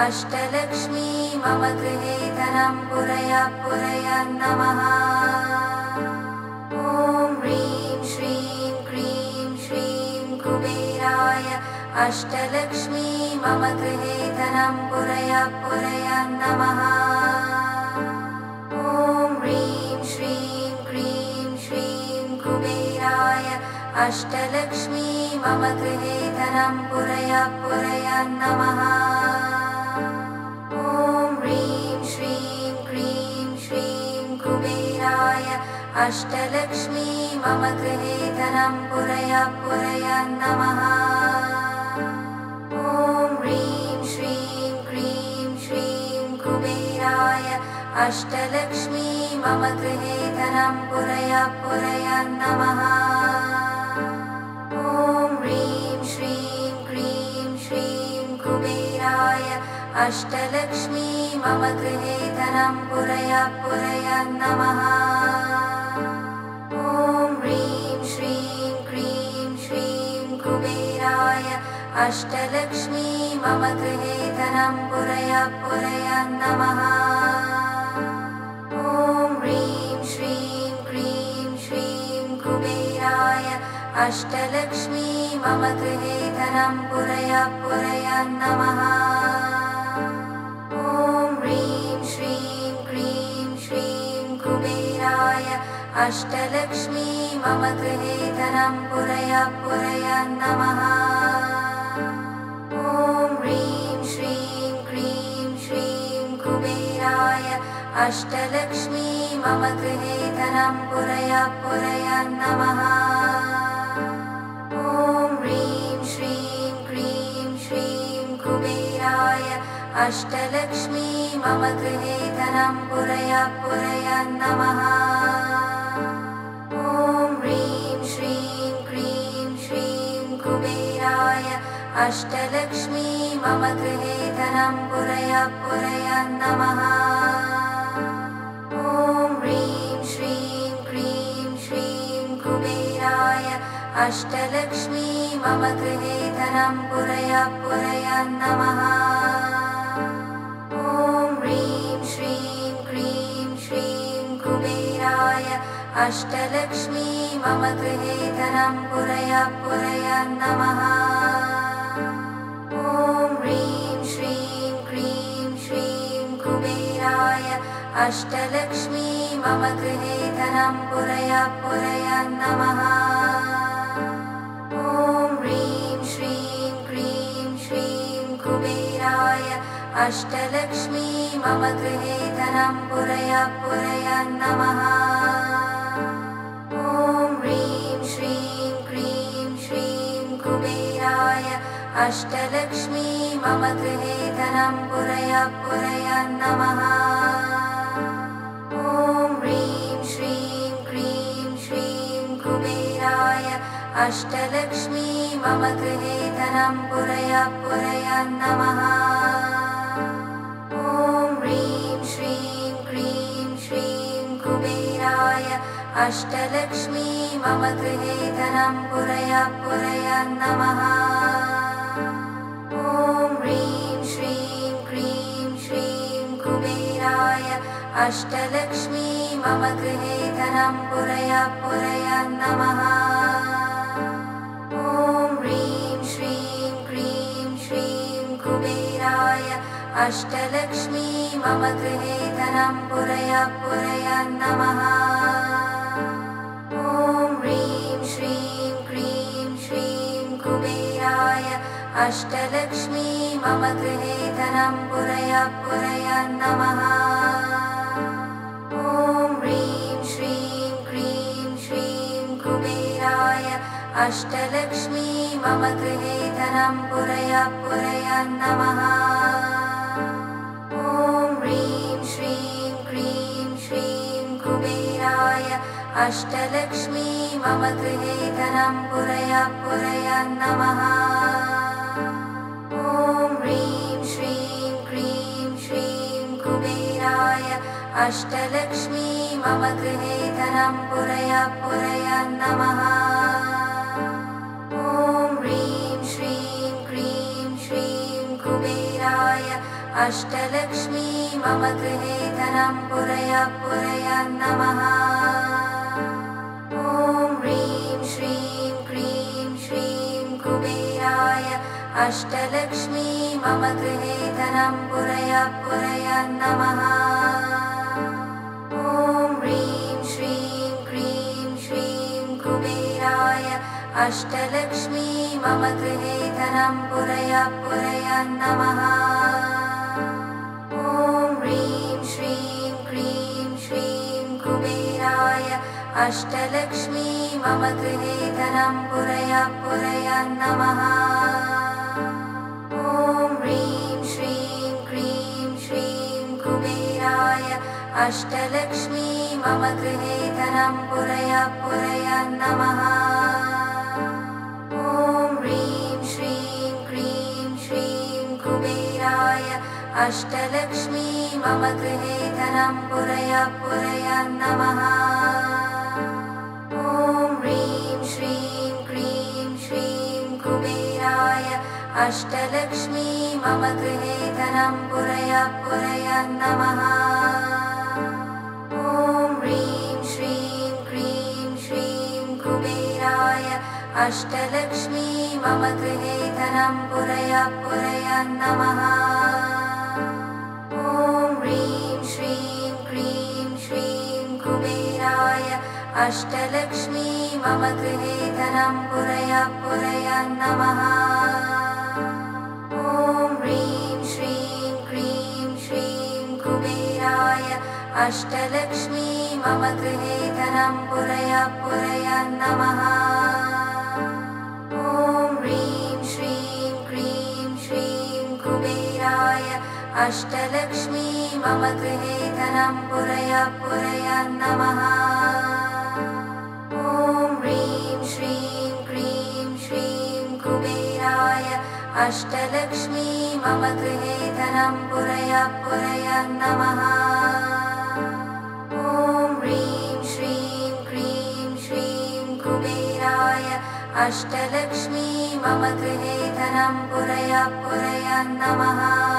अष्टलक्ष्मी मम गृहे धनं पुरय नमः। ॐ ह्रीं श्रीं क्रीं श्रीं कुबेराय अष्टलक्ष्मी मम गृहे धनं पुरय नमः। ॐ ह्रीं श्रीं क्रीं श्रीं कुबेराय अष्टलक्ष्मी मम गृहे धनं पुरय नमः। ॐ ह्रीं श्रीं क्रीं श्रीं कुबेराय अष्टलक्ष्मी मम गृहे धनं पुरय नमः। ॐ ह्रीं श्रीं क्रीं श्रीं कुबेराय अष्टलक्ष्मी मम गृहे धनं पुरय नमः। ॐ ह्रीं श्रीं क्रीं श्रीं कुबेराय अष्टलक्ष्मी मम गृहे धनं पुरय नमः। ॐ ह्रीं श्रीं क्रीं श्रीं कुबेराय अष्टलक्ष्मी मम गृहे धनं पुरय नमः। ॐ ह्रीं श्रीं क्रीं श्रीं कुबेराय अष्टलक्ष्मी मम गृहे धनं पुरय नमः। ॐ ह्रीं श्रीं क्रीं श्रीं कुबेराय अष्टलक्ष्मी मम गृहे धनं पुरय नमः। ॐ ह्रीं श्रीं क्रीं श्रीं कुबेराय अष्टलक्ष्मी मम गृहे धनं पुरय नमः। ॐ ह्रीं श्रीं क्रीं श्रीं कुबेराय अष्टलक्ष्मी मम गृहे धनं पुरय नमः। ॐ ह्रीं श्रीं क्रीं श्रीं कुबेराय अष्टलक्ष्मी मम गृहे धनं पुरय नमः। ॐ ह्रीं श्रीं क्रीं श्रीं कुबेराय अष्टलक्ष्मी मम गृहे धनं पुरय नमः। ॐ ह्रीं श्रीं क्रीं श्रीं कुबेराय अष्टलक्ष्मी मम गृहे धनं पुरय नमः। ॐ ह्रीं श्रीं क्रीं श्रीं कुबेराय अष्टलक्ष्मी मम गृहे धनं पुरय नमः। ॐ ह्रीं श्रीं क्रीं श्रीं कुबेराय अष्टलक्ष्मी मम गृहे धनं पुरय नमः। ॐ ह्रीं श्रीं क्रीं श्रीं कुबेराय अष्टलक्ष्मी मम गृहे धनं पुरय नमः। ॐ ह्रीं श्रीं क्रीं श्रीं कुबेराय अष्टलक्ष्मी मम गृहे धनं पुरय नमः। ॐ ह्रीं श्रीं क्रीं श्रीं कुबेराय अष्टलक्ष्मी मम गृहे धनं पुरय नमः। ॐ ह्रीं श्रीं क्रीं श्रीं कुबेराय अष्टलक्ष्मी मम गृहे धनं पुरय नमः। ॐ ह्रीं श्रीं क्रीं श्रीं कुबेराय अष्टलक्ष्मी मम गृहे धनं पुरय नमः। ॐ ह्रीं श्रीं क्रीं श्रीं कुबेराय अष्टलक्ष्मी मम गृहे धनं पुरय नमः। ॐ ह्रीं श्रीं क्रीं श्रीं कुबेराय अष्टलक्ष्मी मम गृहे धनं पुरय नमः। ॐ ह्रीं श्रीं क्रीं श्रीं कुबेराय अष्टलक्ष्मी मम गृहे धनं पुरय नमः। ॐ ह्रीं श्रीं क्रीं श्रीं कुबेराय अष्टलक्ष्मी मम गृहे धनं पुरय नमः। ॐ ह्रीं श्रीं क्रीं श्रीं कुबेराय अष्टलक्ष्मी मम गृहे धनं पुरय पुरय नमः। ॐ ह्रीं श्रीं क्रीं श्रीं कुबेराय अष्टलक्ष्मी मम गृहे धनं पुरय पुरय नमः। ॐ ह्रीं श्रीं क्रीं श्रीं कुबेराय अष्टलक्ष्मी मम गृहे धनं पुरय पुरय नमः। ॐ ह्रीं श्रीं क्रीं श्रीं कुबेराय अष्टलक्ष्मी मम गृहे धनं पुरय पुरय नमः। ॐ ह्रीं श्रीं क्रीं श्रीं कुबेराय अष्टलक्ष्मी मम गृहे धनं पुरय पुरय नमः। ॐ ह्रीं श्रीं क्रीं श्रीं कुबेराय अष्टलक्ष्मी मम गृहे धनं पुरय पुरय नमः। ॐ ह्रीं श्रीं क्रीं श्रीं कुबेराय अष्टलक्ष्मी मम गृहे धनं पुरय पुरय नमः। ॐ ह्रीं श्रीं क्रीं श्रीं कुबेराय अष्टलक्ष्मी मम गृहे धनं पुरय पुरय नमः। ॐ ह्रीं श्रीं क्रीं श्रीं कुबेराय अष्टलक्ष्मी मम गृहे धनं पुरय पुरय नमः। ॐ ह्रीं श्रीं क्रीं श्रीं कुबेराय अष्टलक्ष्मी मम गृहे धनं पुरय पुरय नमः। ॐ ह्रीं श्रीं क्रीं श्रीं कुबेराय अष्टलक्ष्मी मम गृहे धनं पुरय पुरय नमः। ॐ ह्रीं श्रीं क्रीं श्रीं कुबेराय अष्टलक्ष्मी मम गृहे धनं पुरय पुरय नमः। ॐ ह्रीं श्रीं क्रीं श्रीं कुबेराय अष्टलक्ष्मी मम गृहे धनं पुरय पुरय नमः।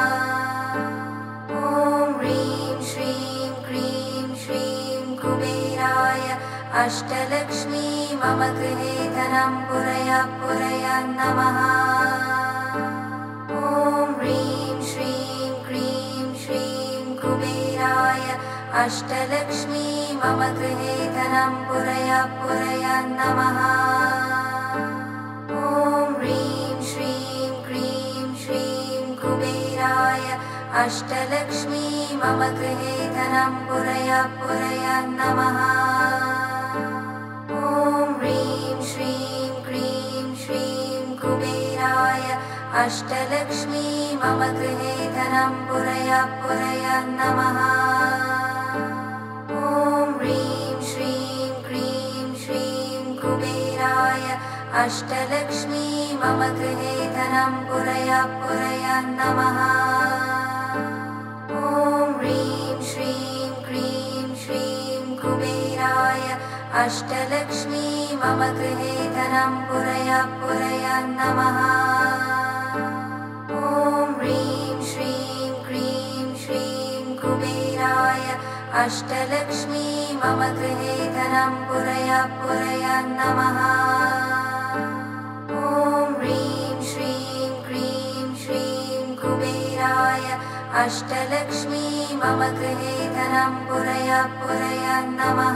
ॐ ह्रीं श्रीं क्रीं श्रीं कुबेराय अष्टलक्ष्मी मम गृहे धनं पुरय पुरय नमः। ॐ ह्रीं श्रीं क्रीं श्रीं कुबेराय अष्टलक्ष्मी मम गृहे धनं पुरय पुरय नमः। ॐ ह्रीं श्रीं क्रीं श्रीं कुबेराय अष्टलक्ष्मी मम गृहे धनं पुरय पुरय नमः। ॐ ह्रीं श्रीं क्रीं श्रीं कुबेराय अष्टलक्ष्मी मम गृहे धनं पुरय पुरय नमः। ॐ ह्रीं श्रीं क्रीं श्रीं कुबेराय अष्टलक्ष्मी मम गृहे धनं पुरय पुरय नमः। ॐ ह्रीं श्रीं क्रीं श्रीं कुबेराय अष्टलक्ष्मी मम गृहे धनं पुरय पुरय नमः। ॐ ह्रीं श्रीं क्रीं श्रीं कुबेराय अष्टलक्ष्मी मम गृहे धनं पुरय पुरय नमः। ॐ ह्रीं श्रीं क्रीं श्रीं कुबेराय अष्टलक्ष्मी मम गृहे धनं पुरय पुरय नमः।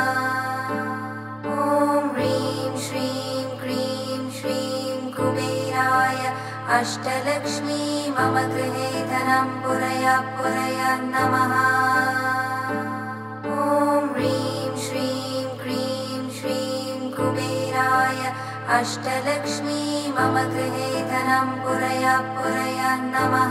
ॐ ह्रीं श्रीं क्रीं श्रीं कुबेराय अष्टलक्ष्मी मम गृहे धनं पुरय पुरय नमः। ॐ ह्रीं श्रीं क्रीं श्रीं कुबेराय अष्टलक्ष्मी मम गृहे धनं पुरय पुरय नमः।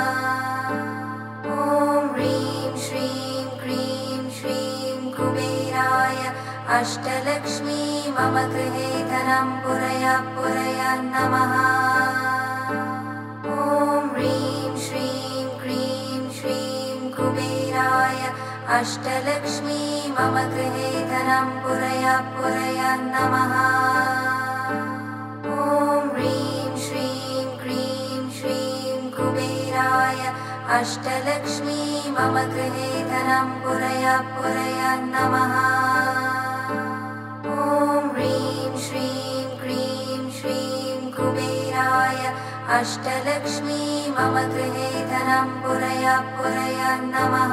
ॐ ह्रीं श्रीं क्रीं श्रीं कुबेराय अष्टलक्ष्मी मम गृहे धनं पुरय पुरय नमः। ॐ ह्रीं श्रीं क्रीं श्रीं कुबेराय अष्टलक्ष्मी मम गृहे धनं पुरय पुरय नमः। ॐ ह्रीं श्रीं क्रीं श्रीं कुबेराय अष्टलक्ष्मी मम गृहे धनं पुरय पुरय नमः। ॐ ह्रीं श्रीं क्रीं श्रीं कुबेराय अष्टलक्ष्मी मम गृहे धनं पुरय पुरय नमः।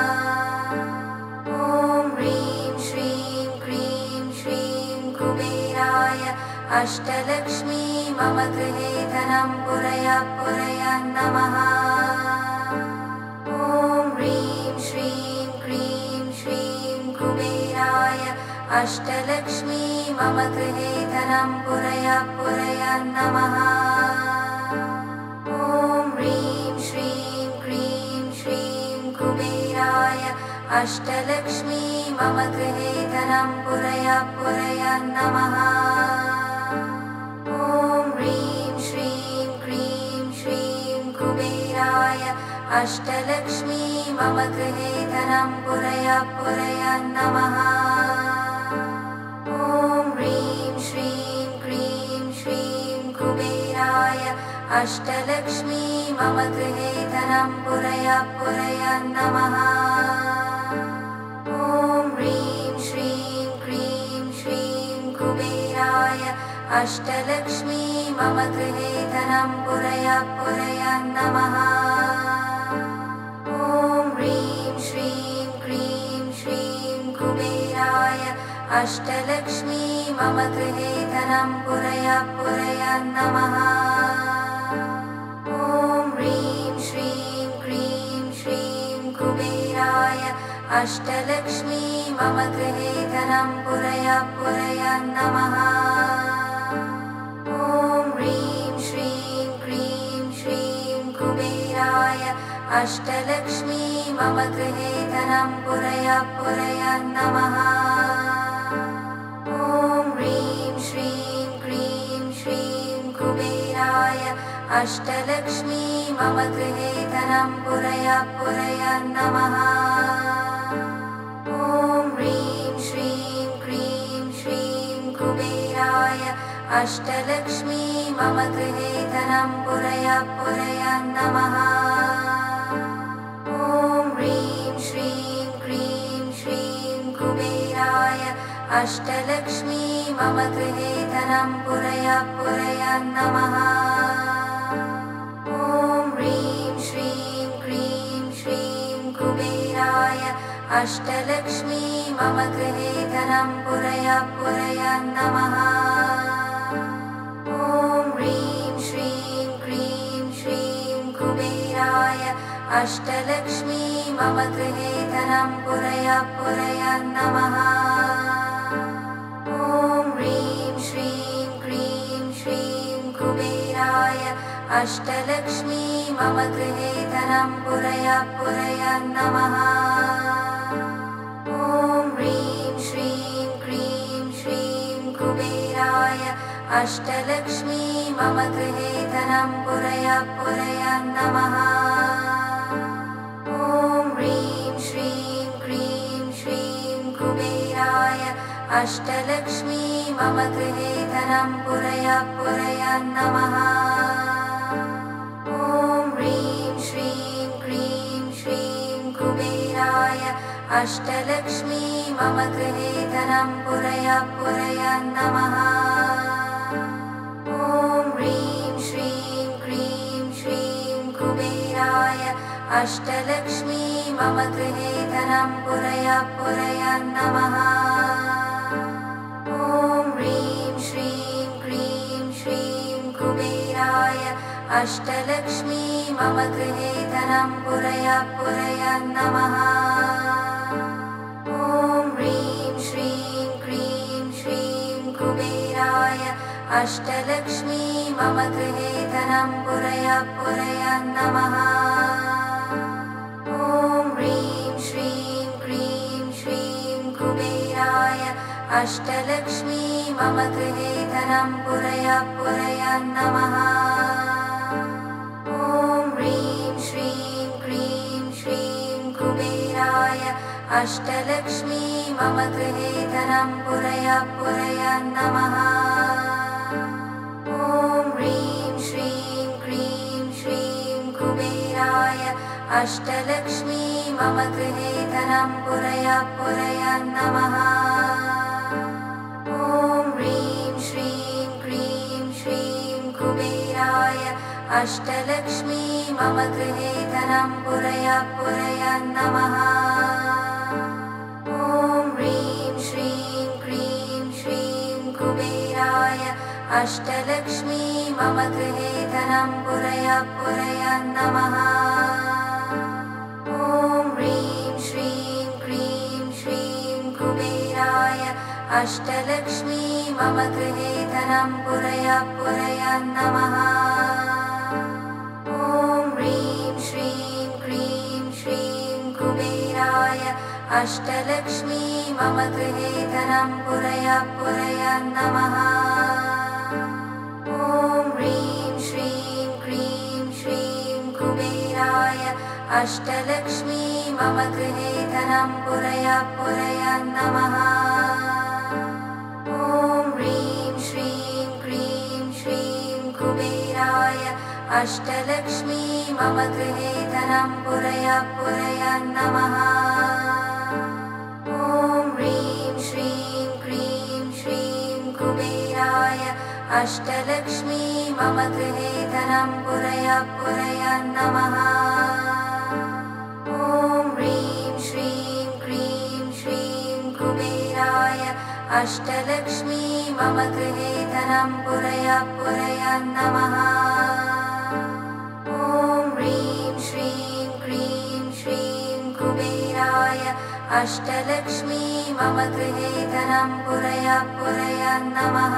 ॐ ह्रीं श्रीं क्रीं श्रीं कुबेराय अष्टलक्ष्मी मम गृहे धनं पुरय पुरय नमः। ॐ ह्रीं श्रीं क्रीं श्रीं कुबेराय अष्टलक्ष्मी मम गृहे धनं पुरय पुरय नमः। ॐ ह्रीं श्रीं क्रीं श्रीं कुबेराय अष्टलक्ष्मी मम गृहे धनं पुरय पुरय नमः। ॐ ह्रीं श्रीं क्रीं श्रीं कुबेराय अष्टलक्ष्मी मम गृहे धनं पुरय पुरय नमः। ॐ ह्रीं श्रीं क्रीं श्रीं कुबेराय अष्टलक्ष्मी मम गृहे धनं पुरय पुरय नमः। ॐ ह्रीं श्रीं क्रीं श्रीं कुबेराय अष्टलक्ष्मी मम गृहे धनं पुरय पुरय नमः। ॐ ह्रीं श्रीं क्रीं श्रीं कुबेराय अष्टलक्ष्मी मम गृहे धनं पुरय पुरय नमः। ॐ ह्रीं श्रीं क्रीं श्रीं कुबेराय अष्टलक्ष्मी मम गृहे धनं पुरय पुरय नमः। ॐ ह्रीं श्रीं क्रीं श्रीं कुबेराय अष्टलक्ष्मी मम गृहे धनं पुरय पुरय नमः। ॐ ह्रीं श्रीं क्रीं श्रीं कुबेराय अष्टलक्ष्मी मम गृहे धनं पुरय पुरय नमः। ॐ ह्रीं श्रीं क्रीं श्रीं कुबेराय अष्टलक्ष्मी मम गृहे धनं पुरय पुरय नमः। ॐ ह्रीं श्रीं क्रीं श्रीं कुबेराय अष्टलक्ष्मी मम गृहे धनं पुरय पुरय नमः। ॐ ह्रीं श्रीं क्रीं श्रीं कुबेराय अष्टलक्ष्मी मम गृहे धनं पुरय पुरय नमः। ॐ ह्रीं श्रीं क्रीं श्रीं कुबेराय अष्टलक्ष्मी मम गृहे धनं पुरय पुरय नमः। ॐ ह्रीं श्रीं क्रीं श्रीं कुबेराय अष्टलक्ष्मी मम गृहे धनं पुरय पुरय नमः। ॐ ह्रीं श्रीं क्रीं श्रीं कुबेराय अष्टलक्ष्मी मम गृहे धनं पुरय पुरय नमः। ॐ ह्रीं श्रीं क्रीं श्रीं कुबेराय अष्टलक्ष्मी मम गृहे धनं पुरय पुरय नमः। ॐ ह्रीं श्रीं क्रीं श्रीं कुबेराय अष्टलक्ष्मी मम गृहे धनं पुरय पुरय नमः। ॐ ह्रीं श्रीं क्रीं श्रीं कुबेराय अष्टलक्ष्मी मम गृहे धनं पुरय पुरय नमः। ॐ ह्रीं श्रीं क्रीं श्रीं कुबेराय अष्टलक्ष्मी मम गृहे धनं पुरय पुरय नमः। ॐ ह्रीं श्रीं क्रीं श्रीं कुबेराय अष्टलक्ष्मी मम गृहे धनं पुरय पुरय नमः। ॐ ह्रीं श्रीं क्रीं श्रीं कुबेराय अष्टलक्ष्मी मम गृहे धनं पुरय पुरय नमः। ॐ ह्रीं श्रीं क्रीं श्रीं कुबेराय अष्टलक्ष्मी मम गृहे धनं पुरय पुरय नमः। ॐ ह्रीं श्रीं क्रीं श्रीं कुबेराय अष्टलक्ष्मी मम गृहे धनं पुरय पुरय नमः। ॐ ह्रीं श्रीं क्रीं श्रीं कुबेराय अष्टलक्ष्मी मम गृहे धनं पुरय पुरय नमः। ॐ ह्रीं श्रीं क्रीं श्रीं कुबेराय अष्टलक्ष्मी मम गृहे धनं पुरय पुरय नमः। ॐ ह्रीं श्रीं क्रीं श्रीं कुबेराय अष्टलक्ष्मी मम गृहे धनं पुरय पुरय नमः। ॐ ह्रीं श्रीं क्रीं श्रीं कुबेराय अष्टलक्ष्मी मम गृहे धनं पुरय पुरय नमः। ॐ ह्रीं श्रीं क्रीं श्रीं कुबेराय अष्टलक्ष्मी मम गृहे धनं पुरय पुरय नमः। ॐ ह्रीं श्रीं क्रीं श्रीं कुबेराय अष्टलक्ष्मी मम गृहे धनं पुरय पुरय नमः। ॐ ह्रीं श्रीं क्रीं श्रीं कुबेराय अष्टलक्ष्मी मम गृहे धनं पुरय पुरय नमः। ॐ ह्रीं श्रीं क्रीं श्रीं कुबेराय अष्टलक्ष्मी मम गृहे धनं पुरय पुरय नमः। ॐ ह्रीं श्रीं क्रीं श्रीं कुबेराय अष्टलक्ष्मी मम गृहे धनं पुरय पुरय नमः।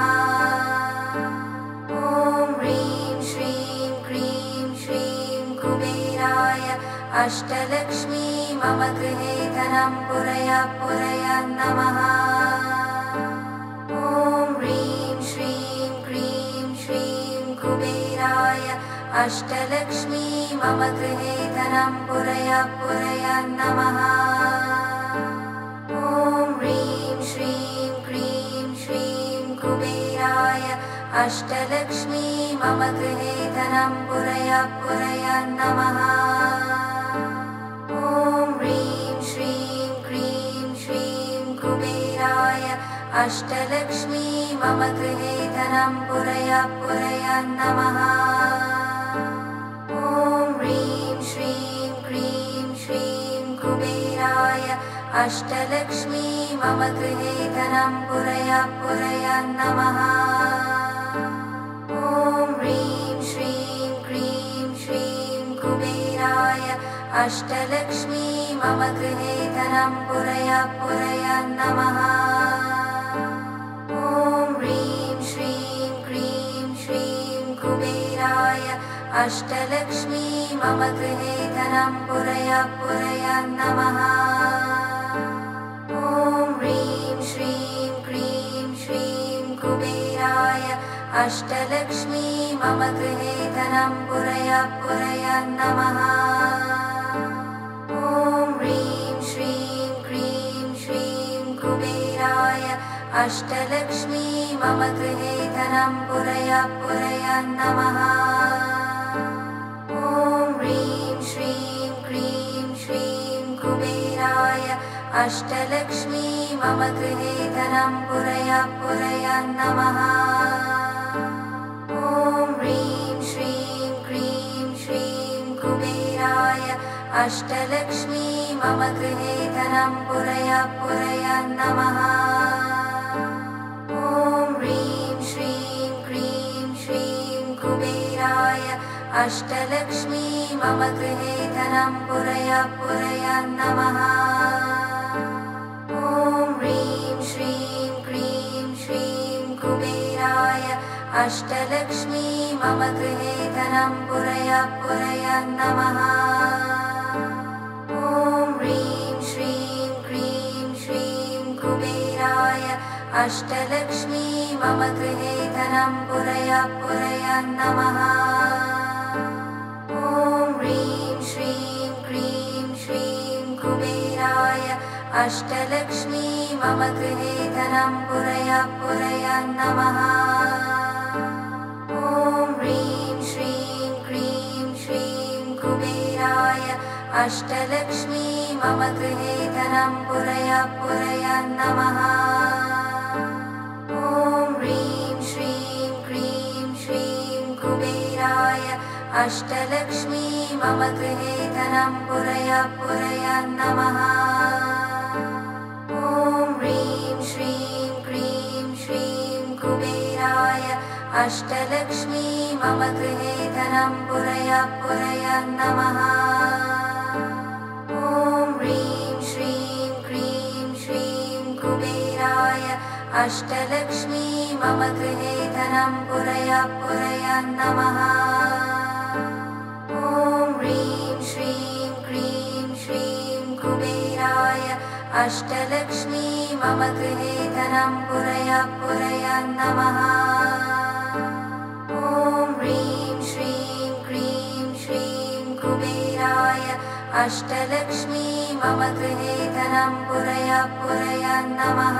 ॐ ह्रीं श्रीं क्रीं श्रीं कुबेराय अष्टलक्ष्मी मम गृहे धनं पुरय पुरय नमः। ॐ ह्रीं श्रीं क्रीं श्रीं कुबेराय अष्टलक्ष्मी मम गृहे धनं पुरय पुरय नमः। ॐ ह्रीं श्रीं क्रीं श्रीं कुबेराय अष्टलक्ष्मी मम गृहे धनं पुरय पुरय नमः। ॐ ह्रीं श्रीं क्रीं श्रीं कुबेराय अष्टलक्ष्मी मम गृहे धनं पुरय पुरय नमः। ॐ ह्रीं श्रीं क्रीं श्रीं कुबेराय अष्टलक्ष्मी मम गृहे धनं पुरय पुरय नमः। ॐ ह्रीं श्रीं क्रीं श्रीं कुबेराय अष्टलक्ष्मी मम गृहे धनं पुरय पुरय नमः। ॐ ह्रीं श्रीं क्रीं श्रीं कुबेराय अष्टलक्ष्मी मम गृहे धनं पुरय पुरय नमः। ॐ ह्रीं श्रीं क्रीं श्रीं कुबेराय अष्टलक्ष्मी मम गृहे धनं पुरय पुरय नमः। ॐ ह्रीं श्रीं क्रीं श्रीं कुबेराय अष्टलक्ष्मी मम गृहे धनं पुरय पुरय नमः। ॐ ह्रीं श्रीं क्रीं श्रीं कुबेराय अष्टलक्ष्मी मम गृहे धनं पुरय पुरय नमः। ॐ ह्रीं श्रीं क्रीं श्रीं कुबेराय अष्टलक्ष्मी मम गृहे धनं पुरय पुरय नमः। ॐ ह्रीं श्रीं क्रीं श्रीं कुबेराय अष्टलक्ष्मी मम गृहे धनं पुरय पुरय नमः। ॐ ह्रीं श्रीं क्रीं श्रीं कुबेराय अष्टलक्ष्मी मम गृहे धनं पुरय पुरय नमः। ॐ ह्रीं श्रीं क्रीं श्रीं कुबेराय अष्टलक्ष्मी मम गृहे धनं पुरय पुरय नमः। ॐ ह्रीं श्रीं क्रीं श्रीं कुबेराय अष्टलक्ष्मी मम गृहे धनं पुरय पुरय नमः। ॐ ह्रीं श्रीं क्रीं श्रीं कुबेराय अष्टलक्ष्मी मम गृहे धनं पुरय पुरय नमः। ॐ ह्रीं श्रीं क्रीं श्रीं कुबेराय अष्टलक्ष्मी मम गृहे धनं पुरय पुरय नमः। ॐ ह्रीं श्रीं क्रीं श्रीं कुबेराय अष्टलक्ष्मी मम गृहे धनं पुरय पुरय नमः। ॐ ह्रीं श्रीं क्रीं श्रीं कुबेराय अष्टलक्ष्मी मम गृहे धनं पुरय पुरय नमः। ॐ ह्रीं श्रीं क्रीं श्रीं कुबेराय अष्टलक्ष्मी मम गृहे धनं पुरय पुरय नमः। ॐ ह्रीं श्रीं क्रीं श्रीं कुबेराय अष्टलक्ष्मी मम गृहे धनं पुरय पुरय नमः।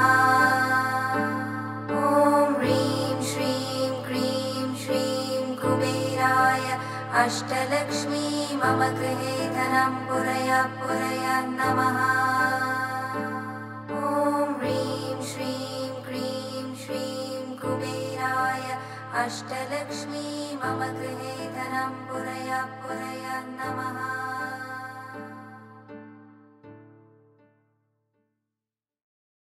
ॐ ह्रीं श्रीं क्रीं श्रीं कुबेराय अष्टलक्ष्मी मम गृहे धनं पुरय पुरय नमः। ॐ ह्रीं श्रीं क्रीं श्रीं कुबेराय अष्टलक्ष्मी मम गृहे धनं पुरय पुरय नमः।